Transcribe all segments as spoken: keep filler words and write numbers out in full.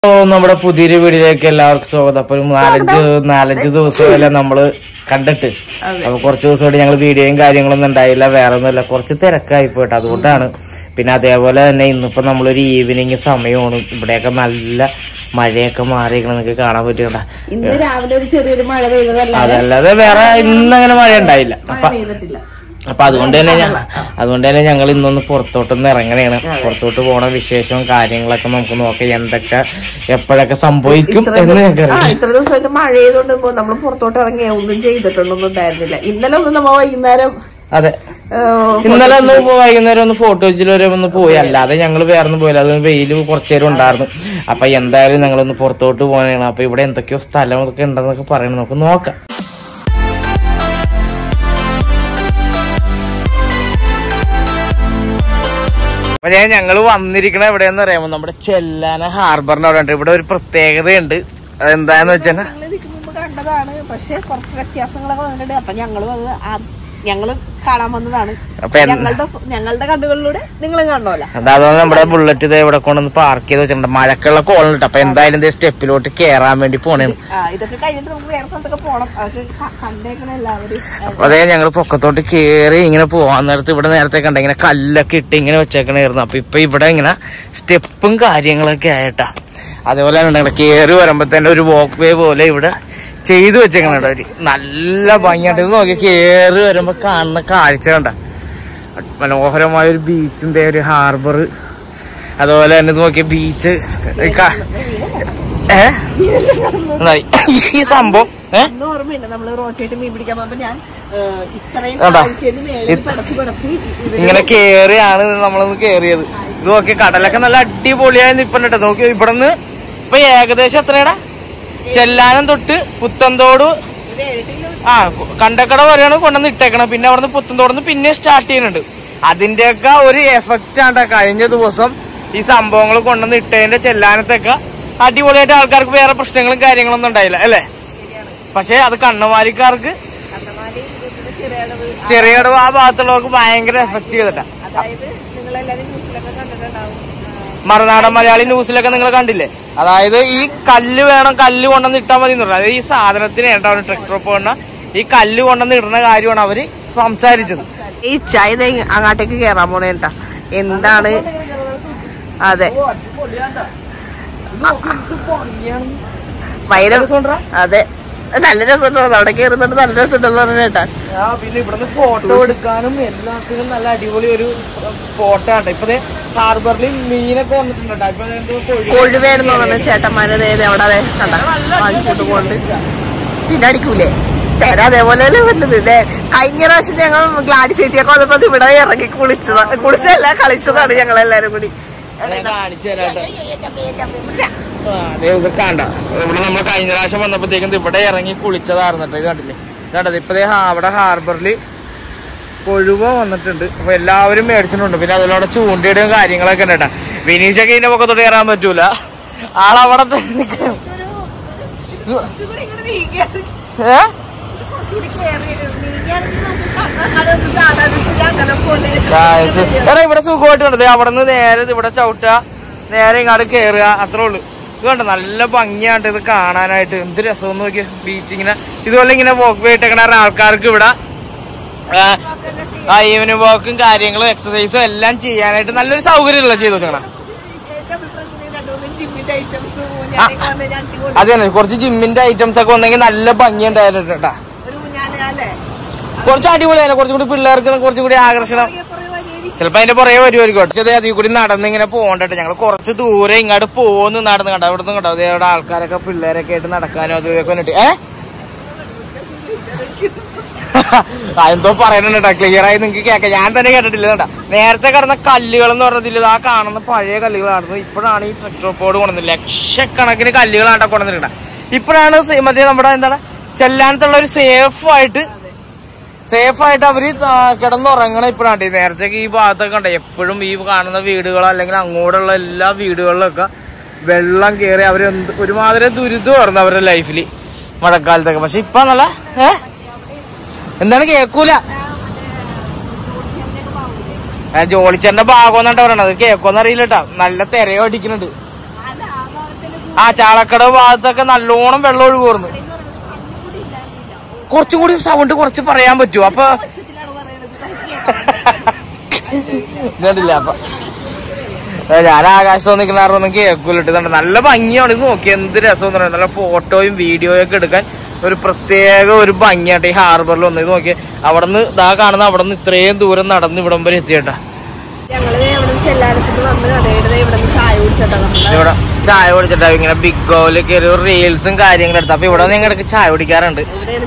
നമ്മുടെ പുതിയൊരു വീഡിയോയിലേക്ക് എല്ലാവർക്കും സ്വാഗതം. അപ്പൊ ഒരു നാലഞ്ച് നാലഞ്ച് ദിവസമല്ലേ നമ്മള് കണ്ടിട്ട്. അപ്പൊ കുറച്ച് ദിവസമായിട്ട് ഞങ്ങൾ വീഡിയോയും കാര്യങ്ങളൊന്നും ഉണ്ടായില്ല, വേറെ ഒന്നുമില്ല, കുറച്ച് തിരക്കായി പോയിട്ട് അതുകൊണ്ടാണ്. പിന്നെ അതേപോലെ തന്നെ ഇന്നിപ്പോ നമ്മളൊരു ഈവനിങ് സമയമാണ്. ഇവിടെയൊക്കെ നല്ല മഴയൊക്കെ മാറിയിരിക്കണം, നിങ്ങൾക്ക് കാണാൻ പറ്റുകണ്ട. ഇന്ന് രാവിലെ ഒരു ചെറിയൊരു മഴ പെയ്തതല്ലാതെ അതല്ലാതെ വേറെ ഇന്നങ്ങനെ മഴ ഉണ്ടായില്ല. അപ്പൊ അപ്പൊ അതുകൊണ്ട് തന്നെ ഞാൻ അതുകൊണ്ട് തന്നെ ഞങ്ങൾ ഇന്നൊന്ന് പുറത്തോട്ടൊന്ന് ഇറങ്ങണേണ്. പുറത്തോട്ട് പോണ വിശേഷവും കാര്യങ്ങളൊക്കെ നമുക്ക് നോക്കാം, എന്തൊക്കെ എപ്പോഴൊക്കെ സംഭവിക്കും എന്ന് ഞങ്ങൾക്ക് അറിയാം. ഇത്ര ദിവസമായിട്ട് മഴ ചെയ്തോണ്ട് നമ്മൾ പുറത്തോട്ട് ഇറങ്ങിയ ഒന്നും ചെയ്തിട്ടൊന്നും ഉണ്ടായിരുന്നില്ല. ഇന്നലെ ഒന്ന് നമ്മ വൈകുന്നേരം അതെ ഇന്നലെ ഒന്ന് വൈകുന്നേരം ഒന്ന് ഫോട്ടോ വെച്ചിൽ വരെ ഒന്ന് പോയി, അല്ലാതെ ഞങ്ങൾ വേറെ ഒന്നും പോയില്ല. അത് വെയിൽ കുറച്ചേരം ഉണ്ടായിരുന്നു. അപ്പൊ എന്തായാലും ഞങ്ങളൊന്ന് പുറത്തോട്ട് പോകണേണ്. അപ്പൊ ഇവിടെ എന്തൊക്കെയോ സ്ഥലം ഒക്കെ ഉണ്ടെന്നൊക്കെ പറയണം, നമുക്ക് നോക്കാം. അപ്പൊ ഞാൻ ഞങ്ങള് വന്നിരിക്കണ എവിടെയെന്ന് അറിയാമോ, നമ്മുടെ ചെല്ലാന ഹാർബറിന്റെ അവിടെ ഉണ്ട്. ഇവിടെ ഒരു പ്രത്യേകതയുണ്ട്, അതെന്താന്ന് വെച്ചാൽ കണ്ടതാണ്, പക്ഷെ കുറച്ച് വ്യത്യാസങ്ങളൊക്കെ വന്നിട്ടുണ്ട്. അപ്പൊ ഞങ്ങള് ഞങ്ങള് കാണാൻ വന്നതാണ്. ഞങ്ങളുടെ ഞങ്ങളുടെ കണ്ണുകളിലൂടെ നിങ്ങളും കാണണമല്ലോ. അതായത് നമ്മുടെ ബുള്ളറ്റ് ഇത് ഇവിടെ കൊണ്ടൊന്ന് പാർക്ക് ചെയ്ത് വെച്ചിട്ടുണ്ട്. മഴക്കുള്ള കോളുണ്ട്. അപ്പൊ എന്തായാലും സ്റ്റെപ്പിലോട്ട് കേറാൻ വേണ്ടി പോണേണ്. ഇതൊക്കെ കഴിഞ്ഞിട്ട് നമുക്ക് വേറെ സ്ഥലത്തൊക്കെ പോണം. അതൊക്കെ കണ്ടേക്കണ എല്ലാവരും. അപ്പൊ അതേ ഞങ്ങള് പൊക്കത്തോട്ട് കേറി ഇങ്ങനെ പോവാൻ നേരത്ത് ഇവിടെ നേരത്തെ കണ്ട ഇങ്ങനെ കല്ലൊക്കെ ഇട്ട് ഇങ്ങനെ വെച്ചേക്കണായിരുന്നു. അപ്പൊ ഇപ്പൊ ഇവിടെ ഇങ്ങനെ സ്റ്റെപ്പും കാര്യങ്ങളൊക്കെ ആയിട്ടാ. അതേപോലെ തന്നെ കേറി വരുമ്പോ തന്നെ ഒരു വാക്ക് വേ പോലെ ഇവിടെ ചെയ്തു വെച്ചേക്കണ അവര്. നല്ല ഭംഗിയായിട്ട് ഇത് നോക്കി കേറി വരുമ്പോ കാണുന്ന കാഴ്ച കണ്ട മനോഹരമായ ഒരു ബീച്ചിന്റെ ഒരു ഹാർബർ. അതുപോലെ തന്നെ ഇത് നോക്കിയ ബീച്ച്. ഏഹ് ഈ സംഭവം ഇങ്ങനെ കേറിയാണ് നമ്മളൊന്ന് കേറിയത്. ഇത് നോക്കി കടലൊക്കെ നല്ല അടിപൊളിയായി നിപ്പുണ്ട് കേട്ടോ. നോക്കി ഇവിടുന്ന് ഇപ്പൊ ഏകദേശം എത്രയാടാ, ചെല്ലാനം തൊട്ട് പുത്തൻതോട് ആ കണ്ടക്കട വരെയാണ് കൊണ്ടുവന്ന് ഇട്ടേക്കണം. പിന്നെ അവിടുന്ന് പുത്തൻതോടുന്ന് പിന്നെ സ്റ്റാർട്ട് ചെയ്യുന്നുണ്ട്. അതിന്റെയൊക്കെ ഒരു എഫക്റ്റ് ആണ് കഴിഞ്ഞ ദിവസം ഈ സംഭവങ്ങൾ കൊണ്ടുവന്ന് ഇട്ടതിന്റെ ചെല്ലാനത്തൊക്കെ അടിപൊളിയായിട്ട് ആൾക്കാർക്ക് വേറെ പ്രശ്നങ്ങളും കാര്യങ്ങളൊന്നും ഉണ്ടായില്ല അല്ലേ. പക്ഷെ അത് കണ്ണുമാലിക്കാർക്ക് ചെറിയടവ് ആ ഭാഗത്തുള്ളവർക്ക് ഭയങ്കര എഫക്ട് ചെയ്തിട്ടാ. മറുനാടൻ മലയാളി ന്യൂസിലൊക്കെ നിങ്ങൾ കണ്ടില്ലേ, അതായത് ഈ കല്ല് വേണം, കല്ല് കൊണ്ടുവന്ന് ഇട്ടാൽ മതി എന്ന് പറഞ്ഞു. അതായത് ഈ സാധനത്തിന് വേണ്ട അവര് ട്രക്ടർ പോകണ ഈ കല്ല് കൊണ്ടുവന്ന് ഇടുന്ന കാര്യമാണ് അവര് സംസാരിച്ചത്. ഈ ചായ അങ്ങോട്ടേക്ക് കേറാൻ പോണേട്ടാ. എന്താണ് അതെ ഭയങ്കര അതെ നല്ല രസമുണ്ടോ അവിടെ കേറുന്നുണ്ട്, നല്ല രസമുണ്ടെന്ന് പറഞ്ഞേട്ടാ. പിന്നെ ഇവിടുന്ന് ഫോട്ടോ എടുക്കാനും എല്ലാത്തിനും നല്ല അടിപൊളി ഒരു ഫോട്ടോ ആണ്. ഇപ്പൊ ഹാർബറിൽ മീനൊക്കെ വന്നിട്ടുണ്ട്. കൊഴുവേന്ന് തോന്നുന്നു ചേട്ടന്മാരെ അവിടെ കണ്ട വാങ്ങിക്കൊണ്ട് പോണ്ട്. പിന്നെ അടിക്കൂലേ തര അതേപോലെ വന്നത്. ഇതേ കഴിഞ്ഞ പ്രാവശ്യം ഞങ്ങൾ ഗ്ലാഡി ചേച്ചിയൊക്കെ വന്നപ്പോ ഇവിടെ ഇറങ്ങി കുളിച്ചതാ, കുളിച്ചല്ല കളിച്ചതാണ് ഞങ്ങളെല്ലാരും കൂടി. കാണിച്ചു തരാട്ടെ. ഇത് കണ്ട ഇവിടെ നമ്മൾ കഴിഞ്ഞ പ്രാവശ്യം വന്നപ്പോഴത്തേക്കും ഇവിടെ ഇറങ്ങി കുളിച്ചതായിരുന്നു കേട്ടോ. ഇത് കണ്ടില്ലേ, കണ്ടത് ഇപ്പതേ അവിടെ ഹാർബറിൽ കൊഴുവ വന്നിട്ടുണ്ട്. അപ്പൊ എല്ലാവരും മേടിച്ചിട്ടുണ്ട്. പിന്നെ അതിലൂടെ ചൂണ്ടയിടും കാര്യങ്ങളൊക്കെ ഉണ്ട് കേട്ടാ. വിനീഷൊക്കെ ഇതിന്റെ പൊക്കത്തോട്ട് കയറാൻ പറ്റൂല, ആളവിടെ ഇവിടെ സുഖമായിട്ട് കണ്ടത്. അവിടെ നിന്ന് നേരെ ഇവിടെ ചവിട്ട, നേരെ ഇങ്ങോട്ട് കേറുക, അത്രേ ഉള്ളു. ഇത് കണ്ട നല്ല ഭംഗിയാണ്ട് ഇത് കാണാനായിട്ട്. എന്ത് രസം നോക്കിയ ബീച്ച് ഇങ്ങനെ ഇതുപോലെ ഇങ്ങനെ വോക്ക് പോയിട്ടേക്കണ ആൾക്കാർക്ക് ഇവിടെ ആ ഈവനിങ് വാക്കും കാര്യങ്ങളും എക്സസൈസും എല്ലാം ചെയ്യാനായിട്ട് നല്ലൊരു സൗകര്യമുള്ള ചെയ്തു വെച്ചേക്കണം. അത് തന്നെ കുറച്ച് ജിമ്മിന്റെ ഐറ്റംസ് ഒക്കെ വന്നെങ്കിൽ നല്ല ഭംഗിയുണ്ടായിരുന്നു കേട്ടാ. കുറച്ച് അടിപൊളിയായിരുന്നു, കുറച്ചും കൂടി പിള്ളേർക്ക് കുറച്ചും കൂടി ആകർഷണം. ചിലപ്പോ അതിന്റെ പുറകെ വരുമായിരിക്കും. കുറച്ചത് അതിൽ കൂടി നടന്നിങ്ങനെ പോകണ്ടട്ടെ. ഞങ്ങൾ കുറച്ച് ദൂരെ ഇങ്ങോട്ട് പോന്ന് നടന്ന് കണ്ടോ, അവിടെ നിന്ന് കണ്ടോ അതേ അവിടെ ആൾക്കാരൊക്കെ പിള്ളേരൊക്കെ ആയിട്ട് നടക്കാനോ അതൊക്കെ വന്നിട്ട് ഏഹ് എന്തോ പറയുന്നുണ്ട് കേട്ടോ, ക്ലിയർ ആയി നിങ്ങൾക്ക് കേൾക്കാം. ഞാൻ തന്നെ കേട്ടിട്ടില്ല കേട്ടാ. നേരത്തെ കിടന്ന കല്ലുകൾ എന്ന് പറഞ്ഞതില്ല, ആ കാണുന്ന പഴയ കല്ലുകളായിരുന്നു. ഇപ്പോഴാണ് ഈ ട്രക്ടർ പോഡ് കൊണ്ടുവന്നത്. ലക്ഷക്കണക്കിന് കല്ലുകളാണ് കൊണ്ടുവന്നിട്ടുണ്ട്. ഇപ്പോഴാണ് മറ്റേ നമ്മുടെ എന്താണ് ചെല്ലാനത്തുള്ള ഒരു സേഫ് ആയിട്ട് സേഫ് ആയിട്ട് അവര് കിടന്നുറങ്ങണം ഇപ്പോഴാണ്. നേരത്തേക്ക് ഈ ഭാഗത്തൊക്കെ ഉണ്ട് എപ്പോഴും ഈ കാണുന്ന വീടുകളോ അല്ലെങ്കിൽ അങ്ങോട്ടുള്ള എല്ലാ വീടുകളിലൊക്കെ വെള്ളം കയറി അവര് ഒരുമാതിരി ദുരിതമായിരുന്നു അവരുടെ ലൈഫില് മഴക്കാലത്തൊക്കെ. പക്ഷെ ഇപ്പൊ നല്ല ഏഹ് എന്താണ് കേക്കൂല, ജോളിച്ചേന്റെ ഭാഗം എന്നിട്ട് പറയണത് കേക്കോന്ന് അറിയില്ല കേട്ടാ. നല്ല തിരയോ അടിക്കുന്നുണ്ട്. ആ ചാളക്കട ഭാഗത്തൊക്കെ നല്ലോണം വെള്ളം ഒഴുകുന്നു. കുറച്ചും കൂടി സൗണ്ട് കുറച്ച് പറയാൻ പറ്റുമോ? അപ്പൊ ഇല്ല അപ്പൊ ഞാൻ ആകാശത്ത് നിൽക്കുന്ന കേൾക്കൂലിട്ട് നല്ല ഭംഗിയാണ്. ഇത് നോക്കി എന്ത് രസം എന്ന് പറയുന്നത്. നല്ല ഫോട്ടോയും വീഡിയോയും ഒക്കെ എടുക്കാൻ ഒരു പ്രത്യേക ഒരു ഭംഗിയായിട്ട് ഈ ഹാർബറിൽ വന്നത്. ഇത് നോക്കി അവിടെ നിന്ന് ഇതാ കാണുന്ന അവിടെ നിന്ന് ഇത്രയും ദൂരം നടന്ന് ഇവിടം വരെ എത്തിയേട്ടാ. ഇവിടെ ചായ കുടിച്ചിട്ടാ ഇങ്ങനെ ബിഗ് ഗോയില് കയറി റീൽസും കാര്യങ്ങളും എടുത്ത. അപ്പൊ ഇവിടെ നിങ്ങൾ ഇടയ്ക്ക് ചായ കുടിക്കാറുണ്ട്.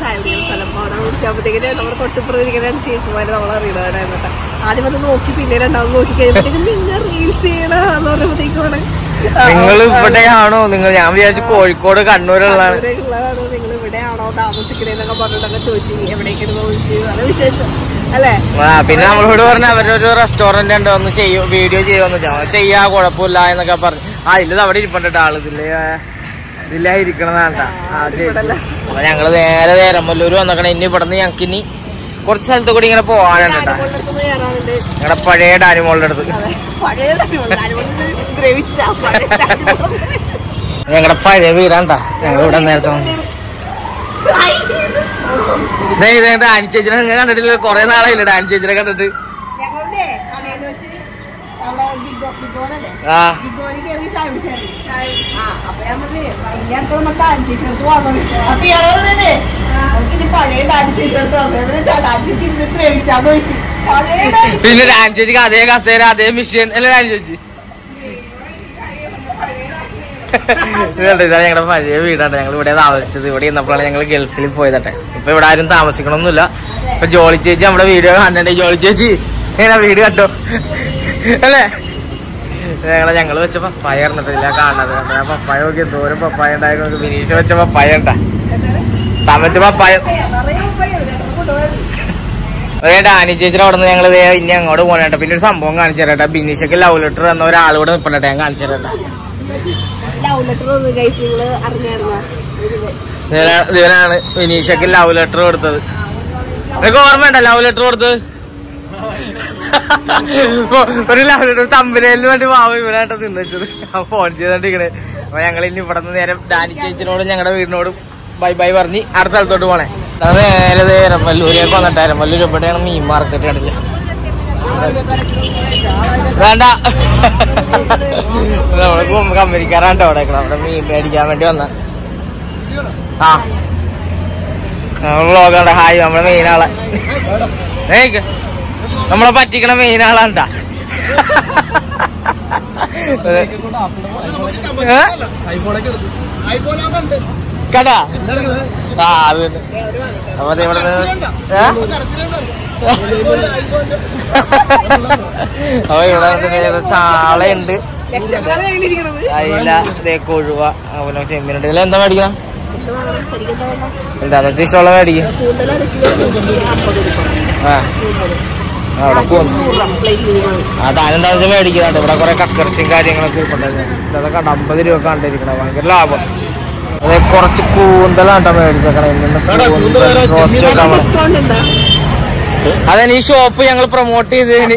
ആദ്യം വന്ന് നോക്കി പിന്നെ രണ്ടാമത് നോക്കി കഴിയുമ്പോഴത്തേക്കും നിങ്ങൾ റീൽസ് ചെയ്യണമെന്ന് പറയുമ്പോഴത്തേക്കാണ് നിങ്ങൾ ഇവിടെയാണോ? നിങ്ങൾ ഞാൻ വിചാരിച്ചു കോഴിക്കോട് കണ്ണൂരുള്ളതാണ്. നിങ്ങൾ ഇവിടെയാണോ താമസിക്കണേന്നൊക്കെ പറഞ്ഞിട്ടൊക്കെ ചോദിച്ചു. എവിടേക്കാണ് ചോദിച്ചു. അത് വിശേഷം അല്ലേ? ആ പിന്നെ നമ്മളോട് പറഞ്ഞ അവരുടെ ഒരു റെസ്റ്റോറന്റ് ഉണ്ടോ ഒന്ന് ചെയ്യോ വീഡിയോ ചെയ്യുമെന്ന് വെച്ചാൽ ചെയ്യാ കുഴപ്പമില്ല എന്നൊക്കെ പറഞ്ഞു. ആ ഇല്ല അവിടെ ഇരിപ്പണ്ട ആള് ഇതില് ഇതിലാ ഇരിക്കണതാണ്ടാ. അപ്പൊ ഞങ്ങള് നേരെ നേരമ്പല്ലൂര് വന്നേക്കണേ. ഇനി ഇവിടുന്ന് ഞങ്ങക്ക് ഇനി കുറച്ച് സ്ഥലത്ത് കൂടി ഇങ്ങനെ പോവാനുണ്ട് കേട്ടാ. ഞങ്ങളുടെ പഴയ ഡാനിമോളുടെ അടുത്ത് ഞങ്ങളുടെ പഴയ വീടാണ്ടാ. ഞങ്ങൾ ഇവിടെ നേരത്തെ ഡാനി ചേച്ചിനെ നിങ്ങൾ കണ്ടിട്ടില്ല? കൊറേ നാളായില്ല ഡാനി ചേച്ചിനെ കണ്ടിട്ട്. ആ പിന്നെ ഡാനി ചേച്ചിക്ക് അതേ കസേര അതേ മിഷ്യൻ അല്ലേ ഡാനി ചേച്ചി? ഇതാണ് ഞങ്ങളുടെ പഴയ വീടാണ്. ഞങ്ങൾ ഇവിടെ താമസിച്ചത്. ഇവിടെ ഇന്നപ്പോഴാണ് ഞങ്ങൾ ഗൾഫിൽ പോയതട്ടെ. ഇപ്പൊ ഇവിടെ ആരും താമസിക്കണമൊന്നുമില്ല. ഇപ്പൊ ജോളി ചേച്ചി നമ്മുടെ വീഡിയോ കണ്ടേ. ജോളി ചേച്ചി എങ്ങനെ വീട് കണ്ടോ അല്ലേ? ഞങ്ങളെ ഞങ്ങള് വെച്ച പപ്പായ ഇറന്നിട്ടില്ല കാണുന്നത്. ആ പപ്പായ നോക്കി എന്തോരം പപ്പായ ഉണ്ടായിരുന്നു. ബിനീഷ് വെച്ച പപ്പായ ഉണ്ടാ താൻ വെച്ച പപ്പായ. അതേ ഡാനി ചേച്ചിയുടെ അവിടെ നിന്ന് ഞങ്ങൾ ഇനി അങ്ങോട്ട് പോകണേട്ടാ. പിന്നെ ഒരു സംഭവം കാണിച്ചു തരട്ടെ. ബിനീഷക്ക് ലവ് ലെറ്റർ എന്ന ഒരാളോട് നിൽപ്പണ്ടേ ഞാൻ കാണിച്ചു തരട്ടെ. ഇതിനാണ് വിനീഷക്ക് ലവ് ലെറ്റർ കൊടുത്തത്. നിനക്ക് ഓർമ്മയുണ്ട ലവ് ലെറ്റർ കൊടുത്തത്? ഒരു ലവ് ലെറ്റർ തമ്പനയിലിന് വേണ്ടി മാവ് ഇവനായിട്ട് നിന്നച്ചത്. ഫോൺ ചെയ്തോണ്ടിരിക്കണേ. അപ്പൊ ഞങ്ങൾ ഇനി ഇവിടെ നിന്ന് നേരെ ഡാനി ചേച്ചിനോടും ഞങ്ങളുടെ വീടിനോടും ബൈ ബൈ പറഞ്ഞ് അടുത്ത സ്ഥലത്തോട്ട് പോണേ. അത് നേരെ എരമല്ലൂരേക്ക് വന്നിട്ട് എരമല്ലൂർ എവിടെയാണ് മീൻ മാർക്കറ്റ് കണ്ടില്ല. വേണ്ട നമ്മള് കമ്പനിക്കാരാണ്ടോ അവിടെ അവിടെ മീൻ മേടിക്കാൻ വേണ്ടി വന്ന. ആ വ്ളോഗാണ്ട. ഹായ് നമ്മളെ മെയിനാളെ നമ്മളെ പറ്റിക്കണ മെയിനാളാണ്ടാ. കടാ ആ അത് അപ്പൊ ഇവിടെ അപ്പൊ ഇവിടെ ചാളയുണ്ട്, അയില, കൊഴുവ, പിന്നെ ചെമ്മീനുണ്ട്. ഇതിൽ എന്താ മേടിക്കണം? എന്താന്ന് വെച്ചാൽ ഇഷ്ടമുള്ള മേടിക്കും. ആ അവിടെ പോകുന്നു. ആ താനെന്താ വെച്ചാൽ മേടിക്കുന്നുണ്ട്. ഇവിടെ കുറെ കക്കറച്ചിയും കാര്യങ്ങളൊക്കെ ഇരിപ്പുണ്ടായിരുന്നു. ഇതൊക്കെ കണ്ട അമ്പത് രൂപ കണ്ടിരിക്കണം. ഭയങ്കര ലാഭം. അതെ കുറച്ച് കൂന്തലാട്ടോ മേടിച്ചേക്കണേ. റോസ്റ്റ് വെക്കാൻ അതാണ് ഈ ഷോപ്പ് ഞങ്ങൾ പ്രൊമോട്ട് ചെയ്തതിന്.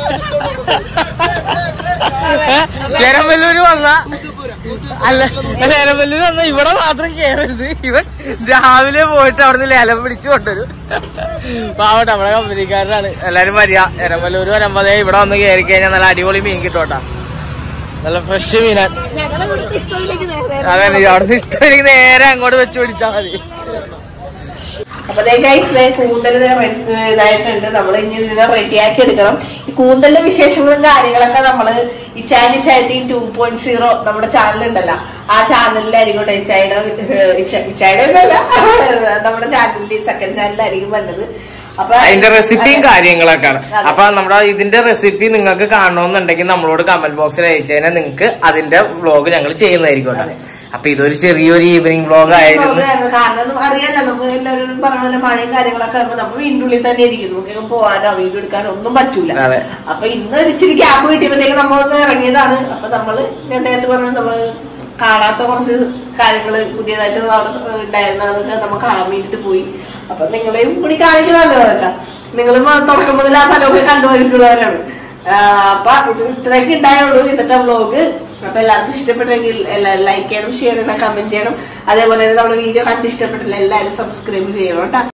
എരമല്ലൂര് വന്ന അല്ല എരമല്ലൂര് വന്ന ഇവിടെ മാത്രം കയറരുത്. ഇവൻ രാവിലെ പോയിട്ട് അവിടുന്ന് ലേലം പിടിച്ചു കൊണ്ടുവരും. പാവട്ടെ നമ്മളെ കമ്പനിക്കാരനാണ്. എല്ലാരും വരിക. എരമല്ലൂര് വരുമ്പോ ഇവിടെ വന്ന് കയറി കഴിഞ്ഞാൽ നല്ല അടിപൊളി മീൻ കിട്ടോട്ടാ. നല്ല ഫ്രഷ് മീനാൻ. അതെ അവിടുന്ന് ഇഷ്ടമില്ലെങ്കിൽ നേരെ അങ്ങോട്ട് വെച്ച് പിടിച്ചാൽ മതി. അപ്പൊ കൂന്തൽ ഇതായിട്ടുണ്ട്. നമ്മൾ ഇനി ഇതിനെ റെഡിയാക്കി എടുക്കണം. ഈ കൂന്തലിന്റെ വിശേഷങ്ങളും കാര്യങ്ങളൊക്കെ നമ്മള് ഇച്ചാനി ചായത്തി ടു പോയിന്റ് സീറോ നമ്മുടെ ചാനലുണ്ടല്ലോ, ആ ചാനലിലായിരിക്കും. ഇച്ചായുടെ ഇച്ചായുടെ ഒന്നല്ല, നമ്മുടെ ചാനലിൽ സെക്കൻഡ് ചാനലിലായിരിക്കും വന്നത്. അപ്പൊ അതിന്റെ റെസിപ്പിയും കാര്യങ്ങളൊക്കെയാണ്. അപ്പൊ നമ്മുടെ ഇതിന്റെ റെസിപ്പി നിങ്ങൾക്ക് കാണണമെന്നുണ്ടെങ്കിൽ നമ്മളോട് കമന്റ് ബോക്സിൽ അയച്ചു കഴിഞ്ഞാൽ നിങ്ങൾക്ക് അതിന്റെ വ്ളോഗ് ഞങ്ങൾ ചെയ്യുന്നതായിരിക്കും. അപ്പൊ ഇതൊരു ചെറിയൊരു ഈവനിങ് വ്ളോഗ് ആയിരുന്നു. കാരണം അറിയാലോ നമുക്ക് എല്ലാവരും പറഞ്ഞ മഴയും കാര്യങ്ങളൊക്കെ ആകുമ്പോ നമ്മൾ വീടിന്റെ ഉള്ളിൽ തന്നെ ഇരിക്കും. നമുക്ക് പോകാനോ വീഡിയോ എടുക്കാനോ ഒന്നും പറ്റൂല. അപ്പൊ ഇന്ന് ഇച്ചിരി ഗ്യാപ്പ് കിട്ടിയപ്പോഴത്തേക്ക് നമ്മളൊന്ന് ഇറങ്ങിയതാണ്. അപ്പൊ നമ്മള് ഞാൻ നേരത്തെ പറഞ്ഞു നമ്മള് കാണാത്ത കുറച്ച് കാര്യങ്ങള് പുതിയതായിട്ട് അവിടെ ഉണ്ടായിരുന്നു. അതൊക്കെ നമ്മൾ കാണാൻ വേണ്ടിട്ട് പോയി. അപ്പൊ നിങ്ങളെയും കൂടി കാണിക്കണമല്ലോ. അതൊക്കെ നിങ്ങൾ തുടക്കം മുതൽ ആ സ്ഥലമൊക്കെ കണ്ടുപരിച്ചുള്ളവരാണ്. അപ്പൊ ഇത് ഇത്രയൊക്കെ ഉണ്ടായുള്ളൂ ഇന്നത്തെ വ്ളോഗ്. അപ്പൊ എല്ലാവർക്കും ഇഷ്ടപ്പെട്ടെങ്കിൽ ലൈക്ക് ചെയ്യണം, ഷെയർ ചെയ്യണം, കമന്റ് ചെയ്യണം. അതേപോലെ തന്നെ നമ്മുടെ വീഡിയോ കണ്ട് ഇഷ്ടപ്പെട്ടില്ല എല്ലാവരും സബ്സ്ക്രൈബ് ചെയ്യണം കേട്ടോ.